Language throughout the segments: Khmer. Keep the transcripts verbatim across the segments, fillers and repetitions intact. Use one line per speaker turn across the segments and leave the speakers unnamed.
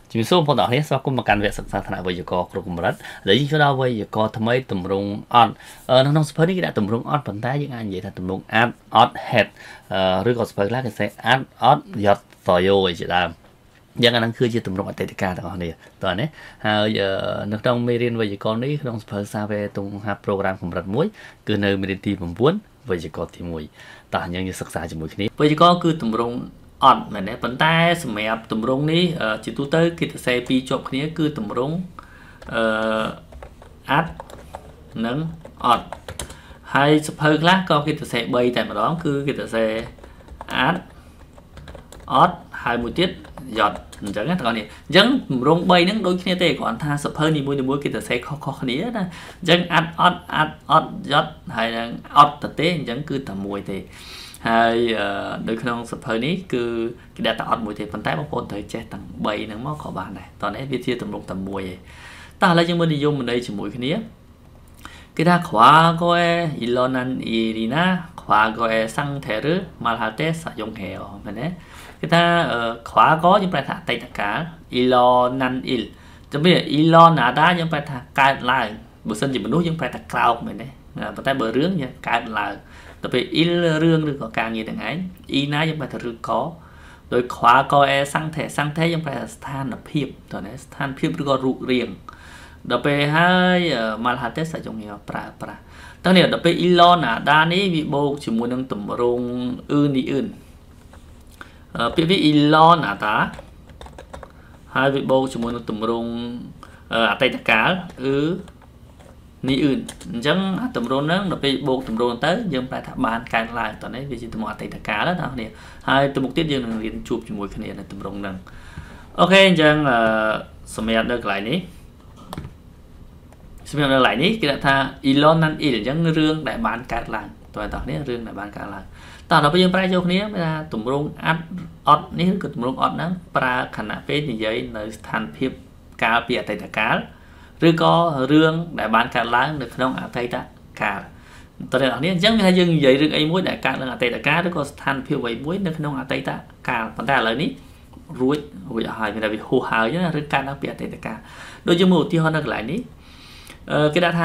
ជំរាបសួរបងប្អូនទាំងអស់គ្នាស្វាគមន៍មកកាន់វគ្គសិក្សាថ្នាក់វេយ្យាករណ៍គ្រប់កម្រិតឥឡូវយើងចូលដល់វេយ្យាករណ៍ថ្មីតម្រងអត់នៅក្នុងសភៅនេះគេដាក់តម្រងអត់ប៉ុន្តែយើងអាចនិយាយថាតម្រងអាត់អត់ head ឬក៏សភៅខ្លះគេសេអាត់អត់យត់តយោអីជាដើមយ៉ាងហ្នឹងគឺជាតម្រងអតីតកាលទាំងអស់គ្នាតើណាហើយនៅក្នុងមេរៀនវេយ្យាករណ៍នេះក្នុងសភៅសាវេតុងហាត់ program កម្រិតមួយគឺនៅមេរៀនទី៩វេយ្យាករណ៍ទី១តើយើងសិក្សាជាមួយគ្នាវេយ្យាករណ៍គឺតម្រងអត់មែនទេប៉ុន្តែសម្រាប់តម្រងនេះជាទូទៅគេសរសេរពីរជាប់គ្នាគឺតម្រងអឺអាត់និងអត់ហើយសភៅខ្លះក៏គេសរសេរបីតែម្ដងគឺគេសរសេរអាត់អត់ហើយមួយទៀតយត់អញ្ចឹងណាបងប្អូនអញ្ចឹងតម្រងបីហ្នឹងដូចគ្នាទេគ្រាន់ថាសភៅនីមួយៗគេសរសេរខុសៗគ្នាណាអញ្ចឹងអាត់អត់អាត់អត់យត់ហើយនឹងអត់ទៅទេអញ្ចឹងគឺតែមួយទេហើយនៅក្នុងសភៅនេះគឺគេដាក់តែអត់មួយទេប៉ុន្តែបងប្អូនត្រូវចេះទាំងបីហ្នឹងមកក៏បានដែរតោះនេះវាជាតម្រងតែមួយឯងតោះឥឡូវយើងមើលនិយមន័យជាមួយគ្នាគេថា과거에 일어난 일이나 과거의 상태를 말할 때 사용해요មែនទេគេថា과거យើងប្រែថាអតីតកាល 일어난 일 ជំរាប 일어나다 យើងប្រែថាកើតឡើងបើសិនជាមនុស្សយើងប្រែថាក្រោកមែនទេប៉ុន្តែបើរឿងយើងកើតឡើងទៅពេល il រឿងឬក៏ការងារទាំងឯង i ណាយើងប្រែថាឬក៏ដោយខ្វាកអេសង្ថេសង្ថេយើងប្រែថាស្ថានភាពតើស្ថានភាពឬក៏រូបរាងដល់ពេលហើយមកហាតេសយើងប្រើប្រាស់តើនេះដល់ពេល ilonada នេះវាបូកជាមួយនឹងតម្រងអ៊ឺនីអ៊ឺនពាក្យវា ilonada ហើយវាបូកជាមួយនឹងតម្រងអតីតកាលគឺនេះអ៊ឺនអញ្ចឹងតម្រងហ្នឹងដល់ពេលបូកតម្រងទៅយើងប្រែថាបានកើនឡើងតោះនេះវាជាតម្រងអតីតកាលណាបងប្អូនហើយទៅមុខទៀតយើងនឹងរៀនជួបជាមួយគ្នានៅតម្រងហ្នឹងអូខេអញ្ចឹងសម្រាប់នៅកន្លែងនេះសម្រាប់នៅកន្លែងនេះគេដាក់ថា ilonan il អញ្ចឹងរឿងដែលបានកើតឡើងតើបងប្អូនរឿងដែលបានកើតឡើងតោះដល់ពេលយើងប្រែយកគ្នាថាតម្រងអាត់អត់នេះគឺតម្រងអត់ហ្នឹងប្រើខណៈពេលនិយាយនៅស្ថានភាពកាលពីអតីតកាលឬក៏រឿងដែលបានកើតឡើងនៅក្នុងអតីតកាលតើអ្នកនរអញ្ចឹងមានថាយើងនិយាយរឿងអីមួយដែលកើតឡើងអតីតកាលឬក៏ស្ថានភាពអ្វីមួយនៅក្នុងអតីតកាលប៉ុន្តែឥឡូវនេះរួចរួចអស់ហើយមានតែវាហួសហើយណាឬកើតឡើងពីអតីតកាលដូចជាមួយឧទាហរណ៍នៅកន្លែងនេះគេដាក់ថា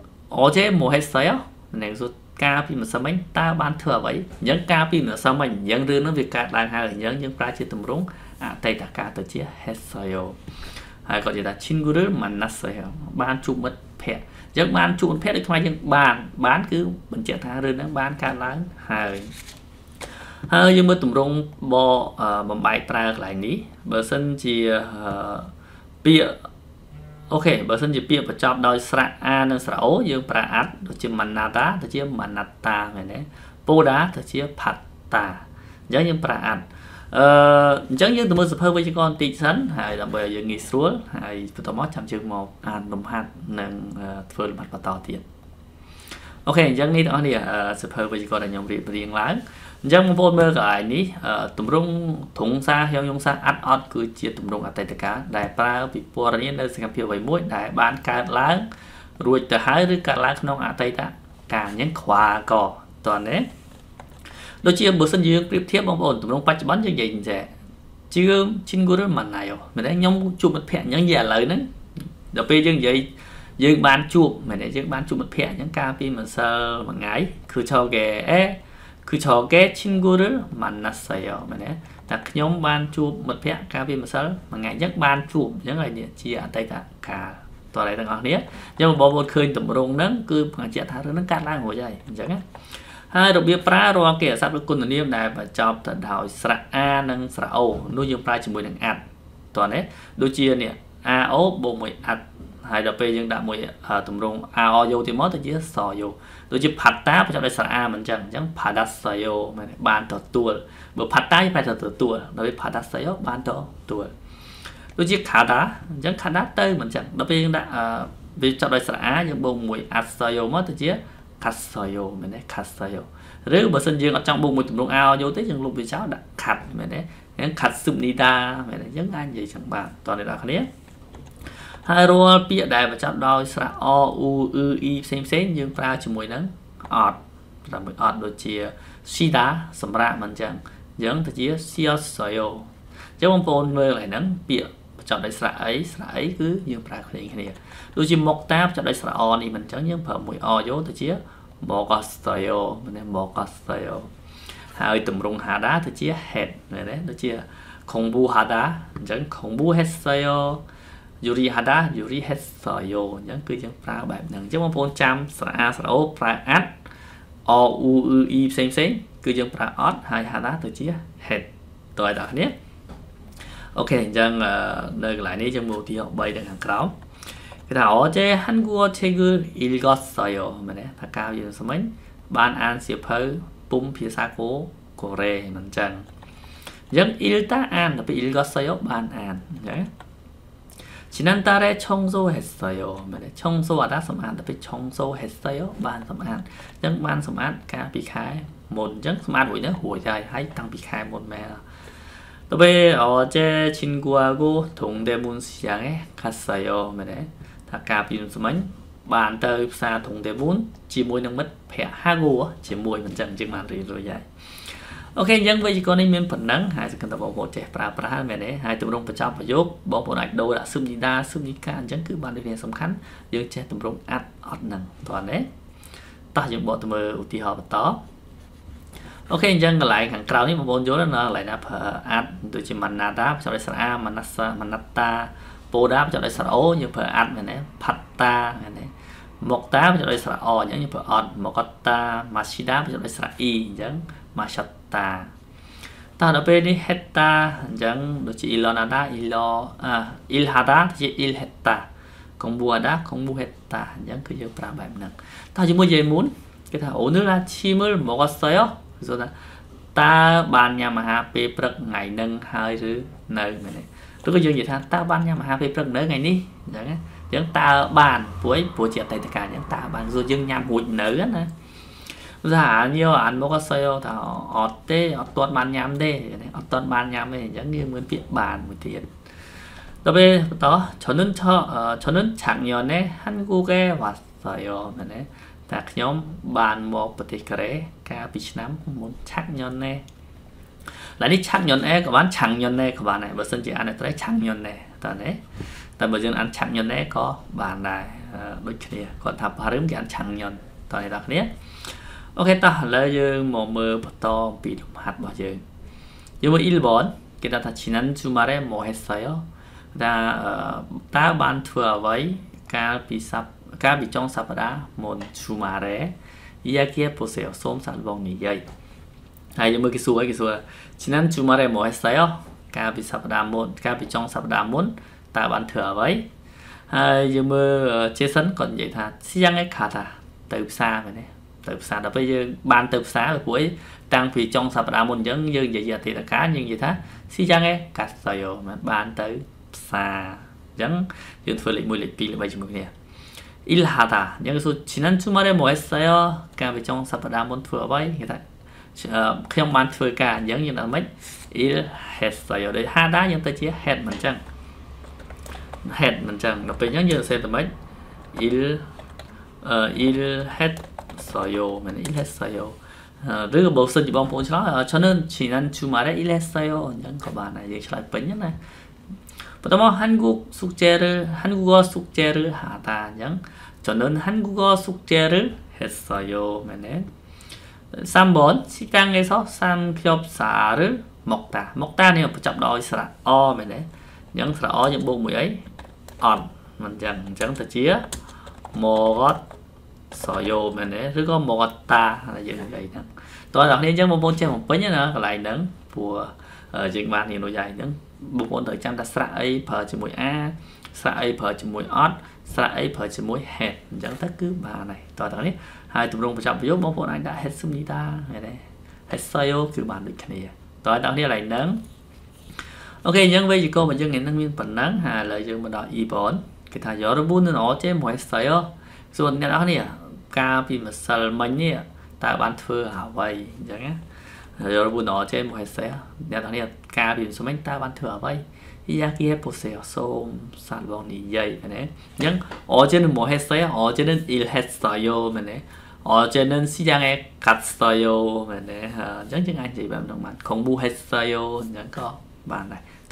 어제 뭐 했어요 អ្នកសួរកាលពីម្សិលមិញតើបានធ្វើអ្វីអញ្ចឹងកាលពីម្សិលមិញអញ្ចឹងរឿងនោះវាកើតឡើងហើយអញ្ចឹងយើងប្រើជាទម្រង់អតីតកាលទៅជា 했어요ហើយក៏និយាយថា 친구를 만났어요 បានជួបមិត្តភក្តិអញ្ចឹងបានជួបមិត្តភក្តិដូចថ្មយើងបានបានគឺបញ្ជាក់ថារឿងហ្នឹងបានកើតឡើងហើយហើយយើងមើលទម្រង់បបំបែកប្រើកន្លែងនេះបើសិនជាពាក្យអូខេបើសិនជាពាក្យបញ្ចប់ដោយស្រៈ a និងស្រៈ o យើងប្រើអាត់ដូចជា manata ទៅជា manatta មែនទេ poda ទៅជា patta អញ្ចឹងយើងប្រើអាត់អឺអញ្ចឹងយើងទៅមើលសភៅវេយ្យាករណ៍បន្តិចសិនហើយដើម្បីឲ្យយើងងាយស្រួលហើយបន្តមកចាំជើងមកអានលំហាត់និងធ្វើលំហាត់បន្តទៀតអូខេអញ្ចឹងនេះបងប្អូននេះសភៅវេយ្យាករណ៍ដែលខ្ញុំរៀបរៀងឡើងអញ្ចឹងបងប្អូនមើលកន្លែងនេះទម្រង់ត្រង់សាហៀងយងសាអាត់អត់គឺជាទម្រង់អតីតកាលដែលប្រើពិពណ៌នានៅសកម្មភាពអ្វីមួយដែលបានកើតឡើងរួចទៅហើយឬកើតឡើងក្នុងអតីតកាលអញ្ចឹងខ្វាកតើណាដូចជាបើសិនយើងប្រៀបធៀបបងប្អូនទម្រង់បច្ចុប្បន្នយើងនិយាយចេះជឿម 친구를 만나요 មែនទេខ្ញុំជួបមិត្តភក្តិអញ្ចឹងនិយាយឥឡូវហ្នឹងដល់ពេលយើងនិយាយយើងបានជួបមែនទេយើងបានជួបមិត្តភក្តិអញ្ចឹងកាលពីម្សិលមួយថ្ងៃគឺឆោកែអេគឺឆោកែ 친구를 만났어요 មែនទេតែខ្ញុំបានជួបមិត្តភក្តិកាលពីម្សិលមួយថ្ងៃអញ្ចឹងបានជួបអញ្ចឹងហើយនេះជាអតីតកាលតើអ្នកទាំងអស់គ្នាអញ្ចឹងបងប្អូនឃើញទម្រង់ហ្នឹងគឺបញ្ជាក់ថារឿងហ្នឹងកើតឡើងរួចហើយអញ្ចឹងណាហើយរបៀបប្រើរាល់គេអាសត្វឬគុណនាមដែលបញ្ចប់ទៅដោយស្រៈ a និងស្រៈ o នោះយើងប្រើជាមួយនឹង at តើណាដូចជានេះ ao បូកមួយ at ហើយដល់ពេលយើងដាក់មួយទម្រង់ ao យកទៅមកទៅជាសយោដូចជា patta បញ្ចប់ដោយស្រៈ a មិនអញ្ចឹងអញ្ចឹង padasayo មែនទេបានទទួលបើ patta ប្រែថាទទួលដល់ពេល padasayo បានទទួលដូចជា khada អញ្ចឹង khada ទៅមិនអញ្ចឹងដល់ពេលយើងដាក់វាចប់ដោយស្រៈ a យើងបូកមួយ asayo មកទៅជាkasayo មែនទេ kasayo ឬបើសិនយើងអត់ចង់បូកមួយទម្រង់ ao យកទេយើងលុបវាចោលដាក់ kat មែនទេហ្នឹង katsumnida មែនទេយើងអាចនិយាយចឹងបានតើអ្នកនរគ្នាហើយរាល់ពាក្យដែលបញ្ចប់ដោយស្រៈ o u ư i ផ្សេងផ្សេងយើងប្រើជាមួយនឹងអត់ដើម្បីអត់ដូចជា shida សម្រាប់មិនអញ្ចឹងអញ្ចឹងទៅជា siosayo អញ្ចឹងបងប្អូនមើលកន្លែងហ្នឹងពាក្យចប់ដោយស្រៈអីស្រៈអីគឺយើងប្រើគ្នាគ្នាដូចជាមកតាចប់ដោយស្រៈអនេះមិនអញ្ចឹងយើងប្រើមួយអយកទៅជា mogastayo មែនទេ mogastayo ហើយតម្រង hada ទៅជា head មែនទេដូចជា 공부 하다 អញ្ចឹង 공부 했어요 유리 하다 유리 했어요 អញ្ចឹងគឺយើងប្រើបែបហ្នឹងអញ្ចឹងបងប្អូនចាំស្រៈអាស្រៈអូប្រើអាត់អ៊ូអ៊ឺអ៊ីផ្សេងផ្សេងគឺយើងប្រើអត់ហើយ hada ទៅជា head តើដល់គ្នាអូខេអញ្ចឹងនៅកន្លែងនេះយើងមើលទីបីនៅខាងក្រោមគេថា 어제 한국어 책을 읽었어요 មែនទេថាកាលយើងស្មិញបានអានសៀវភៅពុំភាសាកូរ៉េមិនអញ្ចឹងអញ្ចឹង 읽다 អានទៅពី 읽었어요 បានអានអញ្ចឹង 지난달에 청소했어요 មែនទេ 청소하다 សំអានទៅពី 청소했어요 បានសំអានអញ្ចឹងបានសំអានកាលពីខែមុនអញ្ចឹងសំអានរួចទៅរួចហើយហើយតាំងពីខែមុនមែន또왜 어제 친구하고 동대문 시장에 갔어요 មែនទេថាកាលពីស្មិញបានទៅផ្សារ 동대문 ជាមួយនឹងមិត្តភ័ក្តិ hago ជាមួយមិនចឹងជាងបានរៀនរួចហើយអូខេអញ្ចឹងវេយ្យាករណ៍នេះមានប៉ុណ្ណឹងហើយសង្ឃឹមថាបងប្អូនចេះប្រើប្រាស់មែនទេហើយទម្រង់បញ្ចប់ប្រយោគបងប្អូនអាចដូរដាក់ subnida subnika អញ្ចឹងគឺបានដូចគ្នាសំខាន់យើងចេះទម្រង់អាត់អត់ហ្នឹងតោះទេតោះយើងបកទៅមើលឧទាហរណ៍បន្តអូខេអញ្ចឹងកន្លែងខាងក្រៅនេះបងប្អូនយល់ណាកន្លែងណាប្រើអាត់ដូចជា manada ចុចដោយស្រៈ a manasa manata poda ចុចដោយស្រៈ o យើងប្រើអាត់មែនទេ patta មែនទេ mokta ចុចដោយស្រៈ o អញ្ចឹងយើងប្រើអត់ mokata mashida ចុចដោយស្រៈ e អញ្ចឹង mashata តោះដល់ពេលនេះ hetta អញ្ចឹងដូចជា ilonada ilo ilhada ជា ilhetta 공부하다 공부했다 អញ្ចឹងគឺយើងប្រើបែបហ្នឹងតោះជាមួយយាយមុនគេថា 오늘 아침을 먹었어요 그래서 다បានញ៉ាំអាហារពេលព្រឹកថ្ងៃហ្នឹងហើយឬនៅមែនទេឬក៏យើងនិយាយថាតើបានញ៉ាំអាហារពេលព្រឹកនៅថ្ងៃនេះអញ្ចឹងអញ្ចឹងតើបានព្រោះព្រោះជាអតីតកាលអញ្ចឹងតើបានគឺយើងញ៉ាំរួចនៅណាថាញ៉ាំអានមកសយថាអត់ទេអត់ទាន់បានញ៉ាំទេអត់ទាន់បានញ៉ាំទេអញ្ចឹងយើងមានពាក្យបានមួយទៀតដល់ពេលបន្ត저는 저 저는 작년에 한국에 왔어요មែនទេតែខ្ញុំបានមកប្រទេសកូរ៉េកាលពីឆ្នាំមុនឆាក់ញ៉ុនណែឡើយនេះឆាក់ញ៉ុនអេក៏បានឆាំងញ៉ុនណែក៏បានដែរបើសិនជាអានតែឆាំងញ៉ុនណែតើទេតែបើយើងអានឆាក់ញ៉ុនណែក៏បានដែរដូចគ្នាគាត់ថាបារឹមគេអានឆាំងញ៉ុនតើអ្នកគ្នាអូខេតោះឥឡូវយើងមកមើលបន្តអំពីលំហាត់របស់យើងយើងមើល일 번គេថា지난 주말에 뭐 했어요ថាតើបានធ្វើអ្វីកាលពីសប្តាហ៍កាលពីចុងសប្តាហ៍មុន 주말에 이야기해 보세요 សូមសាកល្បងនិយាយហើយយើងមើលគេសួរគេសួរ 지난 주말에 뭐 했어요 កាលពីសប្តាហ៍មុនកាលពីចុងសប្តាហ៍មុនតើបានធ្វើអ្វីហើយយើងមើល Jason គាត់និយាយថា siang에 가다 ទៅផ្សារមែនទេទៅផ្សារដល់ពេលយើងបានទៅផ្សារព្រោះអីតាំងពីចុងសប្តាហ៍មុនអញ្ចឹងយើងនិយាយអតីតកាលយើងនិយាយថា siang에 갔어요 មែនបានទៅផ្សារអញ្ចឹងយើងធ្វើលេខមួយលេខពីរលេខបីជាមួយគ្នា 일하다 អញ្ចឹងគេសួរ 지난 주말에 뭐 했어요 កាលពីចុងសប្តាហ៍មុនធ្វើអ្វីគេថាខ្ញុំបានធ្វើការអញ្ចឹងយើងដល់មិន il 했어요 ដូច hada យើងទៅជា head មិនអញ្ចឹង head មិនអញ្ចឹងដល់ពេលអញ្ចឹងយើងសេទៅមិន il il 했어요 មែន il 했어요 ឬក៏បើសិនជាបងប្អូនឆ្លើយ 저는 지난 주말에 일 했어요 អញ្ចឹងក៏បានដែរយើងឆ្លើយពេញណាpotom 한국 숙제를 한국어 숙제를 하다 양 저는 한국어 숙제를 했어요. 네네. 삼 번 식당에서 삼겹살을 먹다. 먹다는 붙잡 넣어 있어라. 어, 네네. 양 스라 어 양 뭐 뭐야? 어, 먼저 양 뜻이야. 먹었어요. 네네. 그리고 먹었다. 하나 양 vậy đó. Tôi đọc nên 양 뭐 뭔지 뭐 뭐냐 nó lại nắng của chuyện bạn thì nó dài nắngบุคคลtới trăm ta sạ ấy phở chỉ mũi a sạ ấy phở chỉ mũi ót sạ ấy phở chỉ mũi hẹt chẳng tất cứ bà này tỏ tỏ đấy hai tụi rung trong video bóng anh đã hết sum đi ta này đây hết sale cứ bàn được cái này tỏ tỏ này lại nắng ok nhân với cô mà dân nghệ năng viên phần nắng hà lợi dân mà đòi y bốn cái thằng gió nó buôn nó chế mỗi sợi rồi cái đó nè ca vì mà sờ mình nè ta bán thưa hảo vậy chẳng á 여러분 어제 뭐 했어요? 내가 당연히 가빈 소men ta ban thừa vậy 이야기해 보세요. 솜 살봉이 예이 네. nhưng 어제는 뭐 했어요? 어제는 일했어요. 네. 어제는 시장에 갔어요. 네. 어, chẳng chẳng anh chị bạn đồng bạn 공부했어요. những có bạn này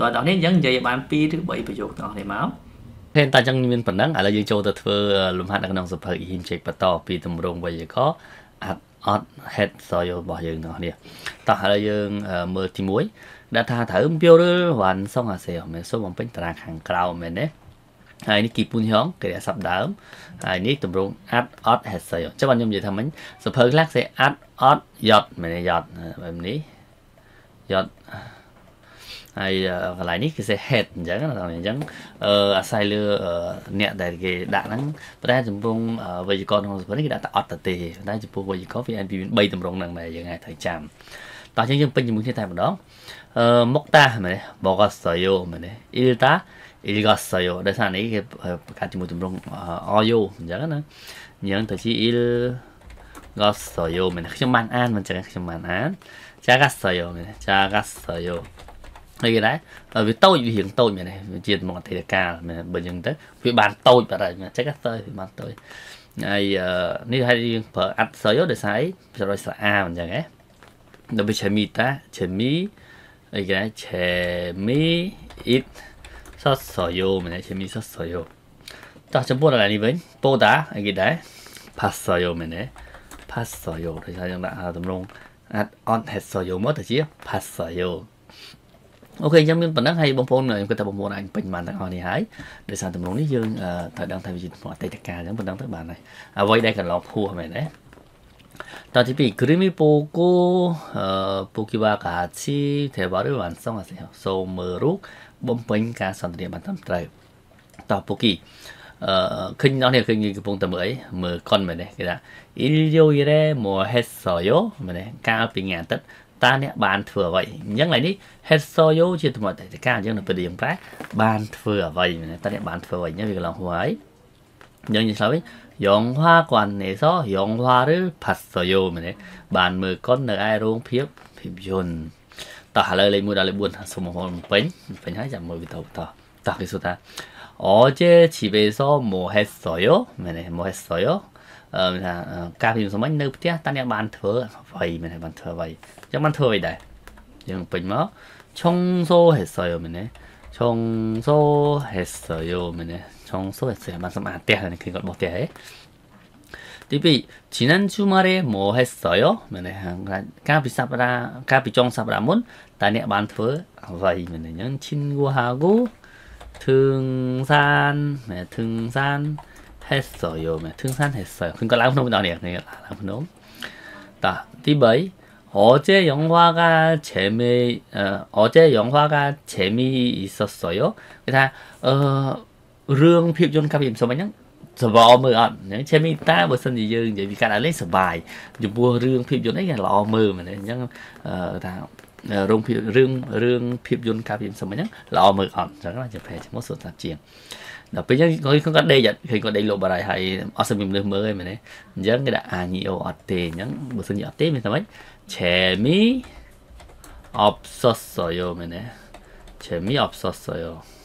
តើដល់នេះអញ្ចឹងនិយាយបានពីរឬបីប្រយោគទាំងនេះមក
ពេលតាចឹងមានប៉ុណ្ណឹងឥឡូវយើងចូលទៅធ្វើលំហាត់នៅក្នុងសភៅ Imcheck បន្តពីទម្រង់វេយ្យាករណ៍ at odd head សយរបស់យើងទាំងនេះតោះឥឡូវយើងមើលទីមួយដែលថាត្រូវពីលវ៉ាន់សងអាសេមែនសូមបំពេញតារាងខាងក្រៅមែនទេហើយនេះគីពូនហងគេដាក់សັບដើមហើយនេះទម្រង់ at odd head សយចាំខ្ញុំនិយាយថាមិញសភៅខ្លះគេ at odd យត់មែនទេយត់បែបនេះយត់ហើយកន្លែងនេះគឺ head អញ្ចឹងអញ្ចឹងអឺអាស្រ័យលើអ្នកដែលគេដាក់ហ្នឹងប៉ុន្តែចំពោះវេយ្យាករណ៍ក្នុងសភៅនេះគេដាក់តែអត់ទៅទេតែចំពោះវេយ្យាករណ៍វាមានបីទម្រង់ហ្នឹងដែរយើងអាចត្រូវចាំតោះអញ្ចឹងយើងពេញជាមួយគ្នាតែម្ដងអឺមុកតាមែនទេបកសយោមែនទេអ៊ីលតាអ៊ីលកសយោដោយសារនេះគេប្រកាសជាមួយទម្រង់អយោអញ្ចឹងណាយើងទៅជាអ៊ីលកសយោមែនខ្ញុំបានអានមិនចឹងខ្ញុំបានអានចាកាសយោមែនចាកាសយោហើយគេដែរវាតូចវារៀងតូចមែនទេវាជាមកអតីតកាលមែនបើយើងទៅវាបានតូចបាត់ហើយចឹងទៅវាបានតូចហើយនេះហើយយើងប្រើអត្តសយោដោយសារអីប្រយោជន៍ស្រអាអញ្ចឹងហ៎ដល់វាឆេមីតាឆេមីអីគេឆេមីអ៊ីតសសយោមែនទេឆេមីសសយោតោះចំពោះដល់នេះវិញពោតាអីគេដែរផាសយោមែនទេផាសយោដោយសារយើងដាក់តម្រងអត់អត់ហេសយោមកទៅជាផាសយោអូខេអញ្ចឹងមានប៉ុណ្ណឹងហើយបងប្អូនខ្ញុំគិតថាបងប្អូនអាចពេញបានទាំងអស់នេះហើយដោយសារទម្រង់នេះយើងត្រូវដឹងថាវាជាអតីតកាលអញ្ចឹងប៉ុណ្ណឹងទៅបានហើយអ្វីដែលកន្លងហួសមែនទេតទីពីរ Creamy Poco អឺ Pokiwa Kachi ទេបាឬវ៉ាន់សុងអាសេសូមមើលរូបបំពេញការសន្ទនាបានត្រឹមត្រូវតោះ Poki អឺឃើញដល់នេះឃើញកំពុងតែមើលអីមើលកុនមែនទេគេថា Ilyo ire mo hesoyo មែនទេកាលពីថ្ងៃអាទិត្យតើអ្នកបានធ្វើអ្វីអញ្ចឹងឡើយនេះ head soyo ជាទំនាក់ទំនងការអញ្ចឹងនៅពេលយើងប្រែបានធ្វើអ្វីមែនតើអ្នកបានធ្វើអ្វីអញ្ចឹងវាកន្លងហួរហើយអញ្ចឹងយើងឆ្លើយវិញយងហွာ관에서 영화를 봤어요មែនទេបានមើលកុននៅឯរោងភាពភាពយន្តតោះឥឡូវលេខមួយដល់លេខបួនសូមបងពេញពេញហើយចាំមើលវីដេអូបន្តតោះគេសួរថា 어제 집에서 뭐 했어요 មែនទេ 뭐 했어요 អឺថាការពីសម្ញនៅផ្ទះតើអ្នកបានធ្វើអ្វីមែនទេបានធ្វើអ្វីចឹងបានធ្វើអ្វីដែរយើងពេញមក청소했어요មែនទេ청소했어요មែនទេ청소했어요បានសម្អាតផ្ទះនេះគឺគាត់បោះផ្ទះហ៎ទីពីរ 지난 주말에 뭐 했어요 មែនទេការពីសប្តាហ៍ការពីចុងសប្តាហ៍មុនតើអ្នកបានធ្វើអ្វីមែនទេអញ្ចឹង 친구하고 등산 네 등산 했어요 네 등산 했어요 그러니까ឡើងភ្នំដល់នេះឡើងភ្នំតោះទីបី 어제 영화가 재미 어, 어제 영화가 재미있었어요. 그래서 어, រឿងភាពយន្តកាពីសំហ្នឹងសបអមើលអត់អញ្ចឹងឆេមីតាបើសិនជាយើងនិយាយពីការលេងសបាយចំពោះរឿងភាពយន្តអីគេល្អមើលមែនទេអញ្ចឹងថារោងភាពរឿងរឿងភាពយន្តកាពីសំហ្នឹងល្អមើលអត់អញ្ចឹងជាប្រែឈ្មោះសុទ្ធសាជាងដល់ពេលអញ្ចឹងគាត់គាត់ដេកឃើញគាត់ដេកលោកបារៃហើយអត់សមមានលើមើលឯមែនទេអញ្ចឹងគេដាក់អាញីអូអត់ទេអញ្ចឹងបើសិនជាអត់ទេមានតែម៉េច재미없었어요មែនទេ 재미없었어요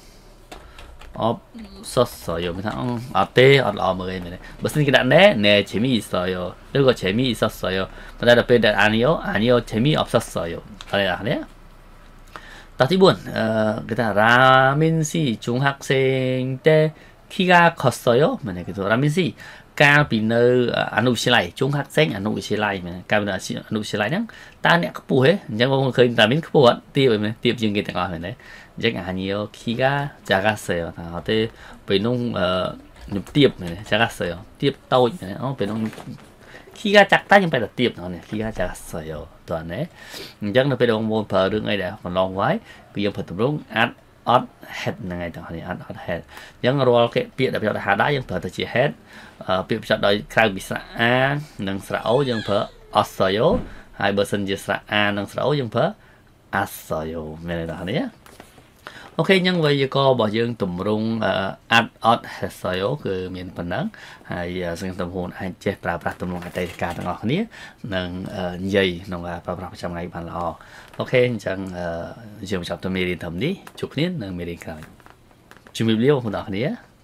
없었어요មែនថាអត់ទេអត់ល្អមើលឯមែនទេបើសិនគេដាក់ណែណែ 재미있어요 ឬក៏ 재미있었어요 ប៉ុន្តែដល់ពេលដាក់អាញីអូអាញីអូ 재미없었어요 ហើយអានេះតទីបួនអឺគេថា 라민씨 중학생 때 키가 컸어요 មែនទេគេថា 라민씨 កាលពីនៅអនុវិទ្យាល័យជុងហាក់សេងអនុវិទ្យាល័យមែនកាលពីអនុវិទ្យាល័យហ្នឹងតើអ្នកខ្ពស់ហ៎អញ្ចឹងបងឃើញតាមីនខ្ពស់អត់ទៀបមែនទៀបជាងគេទាំងអស់មែនទេអញ្ចឹងអាញីអូគីកាចាកាសេថាអត់ទេពេលនោះខ្ញុំទៀបមែនចាកាសេទៀបតូចមែនអូពេលនោះគីកាចាក់តែខ្ញុំបែរតែទៀបហ្នឹងគីកាចាកាសេតើណាអញ្ចឹងនៅពេលបងប្អូនប្រើរឿងអីដែលកន្លងវាយគឺយើងប្រើទម្រង់អាត់អត់ head ហ្នឹងហើយទាំងនេះអត់អត់ head អញ្ចឹងរាល់គេពាក្យដែលប្រយោគថាដែរយើងប្រើទៅជា head ពាក្យបញ្ចប់ដោយក្រៅពីស្រៈ a និងស្រៈ o យើងប្រើ asayo ហើយបើសិនជាស្រៈ a និងស្រៈ o យើងប្រើ asayo មានទេបងប្អូនអូខេអញ្ចឹងវេយ្យាករណ៍របស់យើងទម្រង់ at odd hasayo គឺមានប៉ុណ្ណឹងហើយសង្ឃឹមថាបងប្អូនអាចចេះប្រើប្រាស់ទម្រង់អតីតកាលទាំងអស់គ្នានិងនិយាយក្នុងការប្រើប្រាស់ប្រចាំថ្ងៃបានល្អអូខេអញ្ចឹងយើងបញ្ចប់ទៅមេរៀនត្រឹមនេះជួបគ្នានៅមេរៀនក្រោយជំរាបលាបងប្អូនទាំងអស់គ្នា